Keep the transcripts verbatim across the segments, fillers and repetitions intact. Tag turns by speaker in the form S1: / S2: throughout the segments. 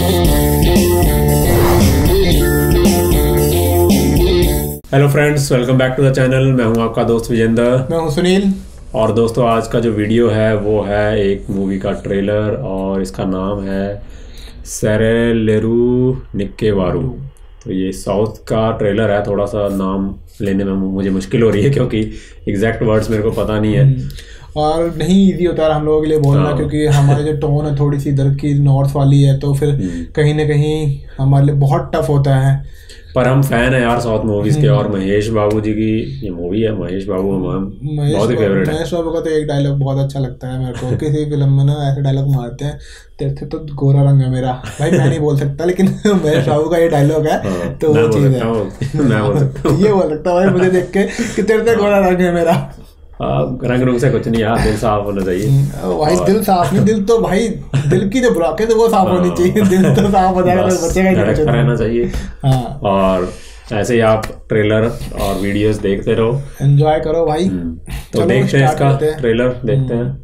S1: Hello friends, welcome back to the channel. मैं हूं आपका दोस्त विजेंद्र।
S2: मैं हूं सुनील।
S1: और दोस्तों, आज का जो वीडियो है वो है एक मूवी का ट्रेलर और इसका नाम है सैरेलेरू निक्केवारू। तो ये साउथ का ट्रेलर है। थोड़ा सा नाम लेने में मुझे मुश्किल हो रही है क्योंकि एग्जैक्ट वर्ड्स मेरे को पता नहीं है
S2: और नहीं इजी होता है हम लोगों के लिए बोलना। हाँ। क्योंकि हमारी जो टोन है थोड़ी सी इधर की नॉर्थ वाली है, तो फिर कहीं ना कहीं हमारे लिए बहुत टफ होता है।
S1: पर हम फैन है यार साउथ मूवीज के। और महेश बाबू जी की ये मूवी है। महेश बाबू हम बहुत ही फेवरेट है।
S2: महेश बाबू का तो एक डायलॉग बहुत अच्छा लगता है मेरे को। किसी फिल्म में ना ऐसे डायलॉग मारते हैं, तेरे से तो गोरा रंग है मेरा। भाई मैं नहीं बोल सकता, लेकिन महेश बाबू का ये डायलॉग है। हाँ, तो वो चीज है, मैं बोल सकता हूँ। ये बोल सकता भाई मुझे देख के कि तेरे से गोरा रंग है मेरा।
S1: रंग रूंग से कुछ नहीं यार, दिल साफ होना चाहिए
S2: भाई। दिल साफ नहीं, दिल तो भाई दिल की जो ब्लॉकेज है वो साफ होनी चाहिए। दिल तो साफ हो जाएगा तो बचेगा ही नहीं,
S1: रहना चाहिए। हाँ। और ऐसे ही आप ट्रेलर और वीडियोस देखते रहो,
S2: एंजॉय करो भाई।
S1: तो देखते हैं इसका ट्रेलर, देखते हैं।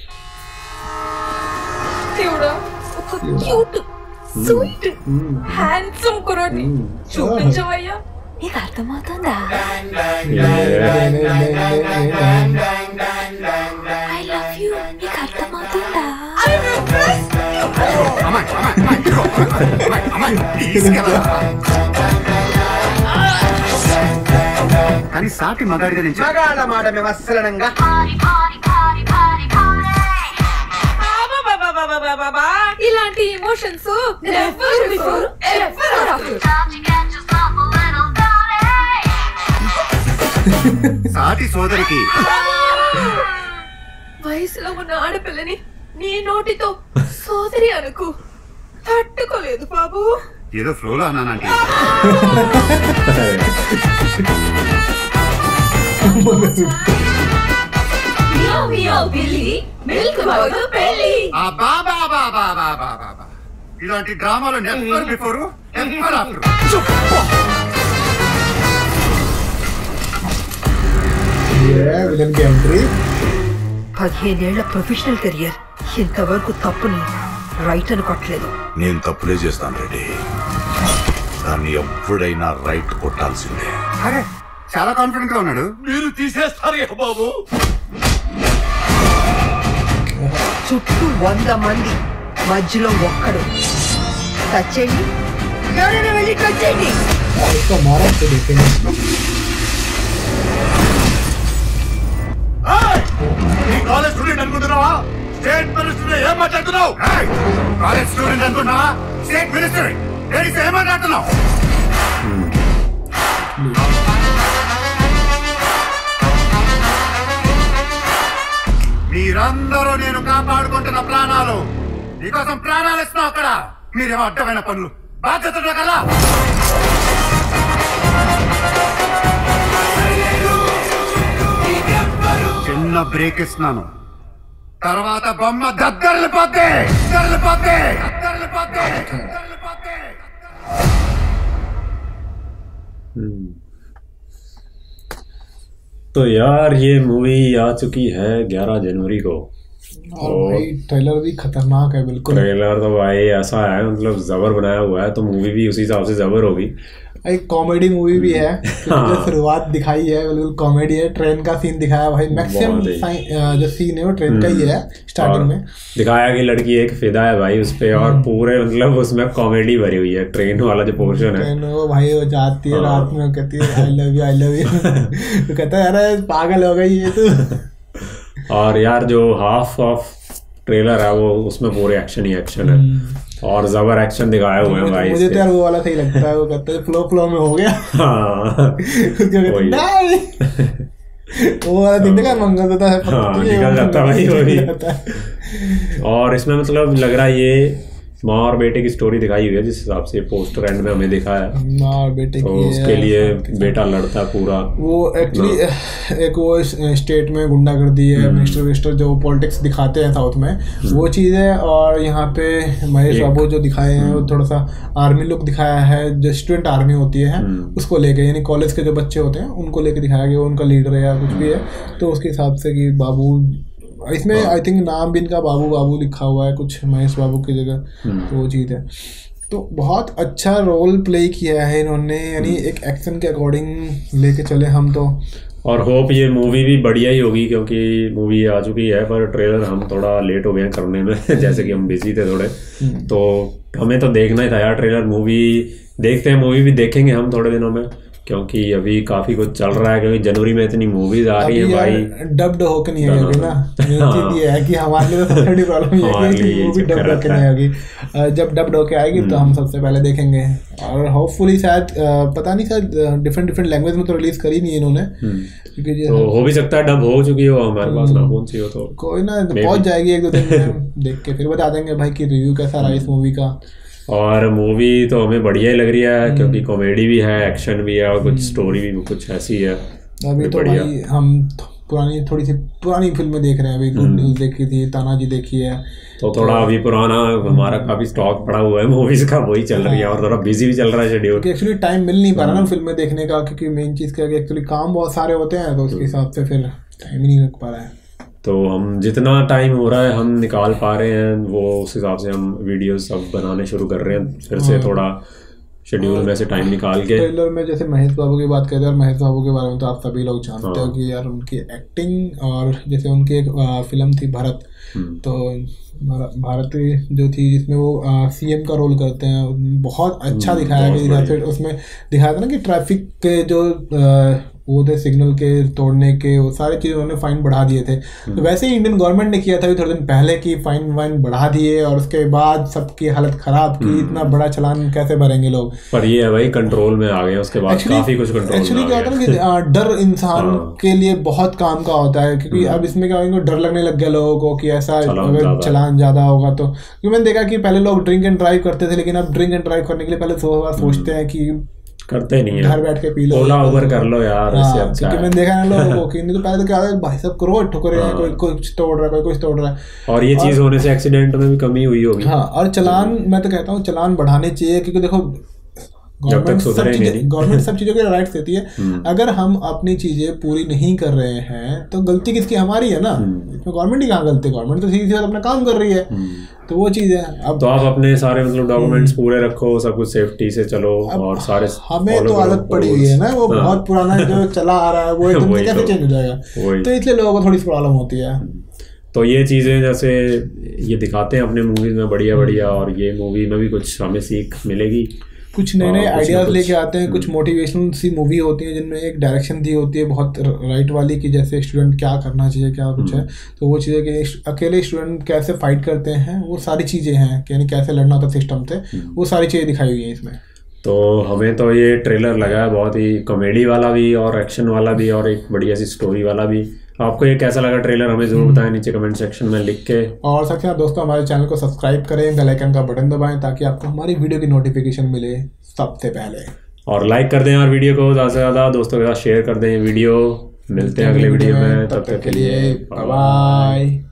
S3: क्यूट स्वीट హ్యాండ్సమ్ కుర్రాడి చూపించవయ్యా, నీకు అర్థమవుతుందా? ఐ లవ్ యూ, నీకు అర్థమవుతుందా?
S4: కానీ సాటి మగాడిగా నుంచి మగాళ్ళ మాట మేము అస్సలనంగా
S3: ఇలాంటి emotions never before ever after.
S4: సాటి సోదరికి
S3: వయసులో ఉన్న ఆడపిల్లని నీ నోటితో సోదరి అనుకు తట్టుకోలేదు బాబు.
S4: ఏదో ఫ్లోలో అన్నానంటే ఇలాంటి డ్రామాలు నెవర్ బిఫోర్ ఎవర్ ఆఫ్టర్.
S5: పదిహేనేళ్ల ప్రొఫెషనల్ కెరియర్ ఇంతవరకు తప్పుని రైట్ అనుకోవట్లేదు.
S6: నేను తప్పులే చేస్తాను రెడ్డి, దాన్ని ఎప్పుడైనా రైట్ కొట్టాల్సిందే.
S4: అరే చాలా కాన్ఫిడెంట్ గా ఉన్నాడు.
S6: మీరు తీసేస్తారే బాబు.
S5: చుట్టూ వంద మంది, మధ్యలో ఒక్కడు. టచ్ చేయండి, ఎవరైనా వెళ్ళి టచ్ చేయండి.
S6: కాలేజ్ స్టూడెంట్ అనుకుంటున్నావా? స్టేట్ మినిస్టర్ ఏం మాట్లాడుతున్నావు?
S4: కాలేజ్ స్టూడెంట్ అనుకున్నావా? స్టేట్ మినిస్టర్ ఏం మాట్లాడుతున్నావు? మీరందరూ నేను కాపాడుకుంటున్న ప్రాణాలు, మీకోసం ప్రాణాలు ఇస్తున్నావు. అక్కడ మీరేమో అడ్డమైన పనులు బాధ్యత కదా. చిన్న బ్రేక్ ఇస్తున్నాను, తర్వాత బొమ్మ దగ్గరలు పోతే దగ్గరలు పోతే దగ్గరలు పోతే దగ్గరలు పోతే.
S1: तो यार ये मूवी आ चुकी है ग्यारह जनवरी को।
S2: और भाई ट्रेलर भी खतरनाक है बिल्कुल।
S1: ट्रेलर तो भाई ऐसा है, मतलब जबर बनाया हुआ है, तो मूवी भी उसी हिसाब से जबर होगी।
S2: एक कॉमेडी मूवी भी है। हाँ। शुरुआत दिखाई है बिल्कुल कॉमेडी है। ट्रेन का सीन दिखाया भाई, मैक्सिमम जो सीन है वो ट्रेन का ही है स्टार्टिंग में दिखाया
S1: कि लड़की एक फिदा है भाई उस पे, और पूरे मतलब उसमें कॉमेडी भरी हुई है। ट्रेन वाला जो पोर्शन है,
S2: ट्रेन वो भाई वो जाती है रात में, कहती है I love you I love you. तो कहता है अरे पागल हो गई ये तो।
S1: और यार जो हाफ ऑफ ट्रेलर है वो उसमें पूरे एक्शन ही एक्शन है और जबर एक्शन दिखाए हुए हैं भाई।
S2: मुझे तो यार वो वाला सही लगता है, वो कहते हैं फ्लो फ्लो में हो गया।
S1: हाँ
S2: वो वाला दिन का मंगल होता है।
S1: हाँ निकल जाता भाई वो भी। और इसमें मतलब लग रहा है ये माँ और बेटे की स्टोरी दिखाई हुई है, जिस हिसाब से पोस्टर एंड में हमें दिखा है।
S2: माँ और बेटे
S1: तो
S2: की
S1: उसके लिए बेटा लड़ता पूरा।
S2: वो एक्चुअली एक वो स्टेट में गुंडागर्दी है, मिनिस्टर विनिस्टर जो पॉलिटिक्स दिखाते हैं साउथ में, वो चीज़ है। और यहाँ पे महेश बाबू जो दिखाए हैं वो थोड़ा सा आर्मी लुक दिखाया है, जो स्टूडेंट आर्मी होती है उसको लेके, यानी कॉलेज के जो बच्चे होते हैं उनको लेके दिखाया गया, उनका लीडर है या कुछ भी है। तो उसके हिसाब से कि बाबू इसमें आई थिंक नाम भी इनका बाबू बाबू लिखा हुआ है कुछ महेश बाबू की जगह, तो वो चीज़ है। तो बहुत अच्छा रोल प्ले किया है इन्होंने, यानी एक एक्शन के अकॉर्डिंग लेके चले हम तो।
S1: और होप ये मूवी भी बढ़िया ही होगी, क्योंकि मूवी आ चुकी है पर ट्रेलर हम थोड़ा लेट हो गए हैं करने में जैसे कि हम बिजी थे थोड़े, तो हमें तो देखना ही था यार ट्रेलर। मूवी देखते हैं, मूवी भी देखेंगे हम थोड़े दिनों में, क्योंकि अभी काफी कुछ चल रहा है, क्योंकि जनवरी में इतनी मूवीज आ रही है भाई।
S2: डब्ड होके नहीं आएगी ना, चीज ये है कि हमारे लिए तो सबसे बड़ी प्रॉब्लम ये है कि मूवी डब्ड होके नहीं आएगी। जब डब्ड होके आएगी तो हम सबसे पहले देखेंगे, और होपफुली शायद पता नहीं शायद डिफरेंट डिफरेंट लैंग्वेज में तो रिलीज करी नहीं इन्होंने, क्योंकि
S1: तो हो भी सकता है डब हो चुकी हो, हमारे पास ना पहुंच सी हो, तो
S2: कोई ना पहुंच जाएगी एक दो दिन में, देख के फिर बता देंगे भाई कि रिव्यू कैसा रहा इस मूवी का।
S1: और मूवी तो हमें बढ़िया ही लग रही है, क्योंकि कॉमेडी भी है, एक्शन भी है, और कुछ स्टोरी भी कुछ ऐसी है।
S2: अभी तो भाई हम पुरानी थोड़ी सी पुरानी फिल्में देख रहे हैं, अभी गुड न्यूज़ देखी थी, तानाजी देखी है,
S1: तो थोड़ा अभी पुराना हमारा काफी स्टॉक पड़ा हुआ है मूवीज का, वही चल रही है, और थोड़ा बिजी भी चल रहा है शेड्यूल,
S2: क्योंकि एक्चुअली टाइम मिल नहीं पा रहा ना फिल्में देखने का, क्योंकि मेन चीज़ क्या है कि एक्चुअली काम बहुत सारे होते हैं, तो उसके हिसाब से फिर टाइम ही नहीं रख पा रहा है।
S1: तो हम जितना टाइम हो रहा है हम निकाल पा रहे हैं, वो उस हिसाब से हम वीडियोस सब बनाने शुरू कर रहे हैं फिर से, थोड़ा शेड्यूल में से टाइम निकाल के।
S2: ट्रेलर में जैसे महेश बाबू की बात करते हैं, और महेश बाबू के बारे में तो आप सभी लोग जानते हो कि यार उनकी एक्टिंग, और जैसे उनकी एक फिल्म थी भारत, तो भारत जो थी जिसमें वो सीएम का रोल करते हैं, बहुत अच्छा दिखाया गया। फिर उसमें दिखाया था ना कि ट्रैफिक के जो वो थे सिग्नल के तोड़ने के, वो सारी चीज़ उन्होंने फाइन बढ़ा दिए थे। तो वैसे ही इंडियन गवर्नमेंट ने किया था थोड़े दिन पहले कि फाइन वाइन बढ़ा दिए, और उसके बाद सबकी हालत खराब की, इतना बड़ा चालान कैसे भरेंगे लोग।
S1: पर ये है भाई कंट्रोल में आ गए, उसके बाद काफी कुछ कंट्रोल
S2: एक्चुअली क्या होता है ना कि डर इंसान के लिए बहुत काम का होता है, क्योंकि अब इसमें क्या होगा, डर लगने लग गया लोगों को कि ऐसा अगर चलान ज्यादा होगा तो। क्योंकि मैंने देखा कि पहले लोग ड्रिंक एंड ड्राइव करते थे, लेकिन अब ड्रिंक एंड ड्राइव करने के लिए पहले सौ बार सोचते हैं कि
S1: करते नहीं है,
S2: घर बैठ के पी लो,
S1: ओला उबर कर लो यार, इससे अच्छा है।
S2: क्योंकि मैंने देखा है लोगों को कि नहीं तो पहले तो क्या है भाई सब करो ठुकरे हैं, कोई कुछ तोड़ रहा है, कोई कुछ तोड़ रहा है,
S1: और ये चीज होने से एक्सीडेंट में भी कमी हुई होगी।
S2: हाँ, और चलान मैं तो कहता हूँ चलान बढ़ाने चाहिए, क्योंकि देखो गवर्नमेंट सब चीजें गवर्नमेंट सब चीज़ों के राइट्स देती है। अगर हम अपनी चीज़ें पूरी नहीं कर रहे हैं तो गलती किसकी, हमारी है ना, इसमें गवर्नमेंट ही कहाँ गलती, गवर्नमेंट तो सीधी सीधी अपना काम कर रही है, तो वो चीज़ है। अब
S1: तो आप अपने सारे मतलब डॉक्यूमेंट्स पूरे रखो, सब कुछ सेफ्टी से चलो, और सारे
S2: हमें तो आदत पड़ी हुई है ना, वो बहुत पुराना जो चला आ रहा है वो एकदम से कैसे चेंज हो जाएगा, तो इसलिए लोगों को थोड़ी सी प्रॉब्लम होती है।
S1: तो ये चीज़ें जैसे ये दिखाते हैं अपने मूवीज में बढ़िया बढ़िया, और ये मूवी में भी कुछ हमें सीख मिलेगी,
S2: कुछ नए नए आइडियाज़ लेके आते हैं, कुछ मोटिवेशनल सी मूवी होती है जिनमें एक डायरेक्शन दी होती है बहुत राइट वाली, कि जैसे स्टूडेंट क्या करना चाहिए, क्या कुछ है, तो वो चीज़ें कि अकेले स्टूडेंट कैसे फाइट करते हैं, वो सारी चीज़ें हैं, यानी कैसे लड़ना होता सिस्टम से, वो सारी चीज़ें दिखाई हुई हैं इसमें।
S1: तो हमें तो ये ट्रेलर लगा है बहुत ही कॉमेडी वाला भी, और एक्शन वाला भी, और एक बढ़िया सी स्टोरी वाला भी। आपको ये कैसा लगा ट्रेलर हमें जरूर बताएं नीचे कमेंट सेक्शन में लिख के, और
S2: साथ ही दोस्तों हमारे चैनल को सब्सक्राइब करें, बेल आइकन का बटन दबाएं ताकि आपको हमारी वीडियो की नोटिफिकेशन मिले सबसे पहले,
S1: और लाइक कर दें यार वीडियो को, ज़्यादा से ज़्यादा दोस्तों के साथ शेयर कर दें वीडियो। मिलते हैं अगले वीडियो में, तब तक के लिए बाय बाय।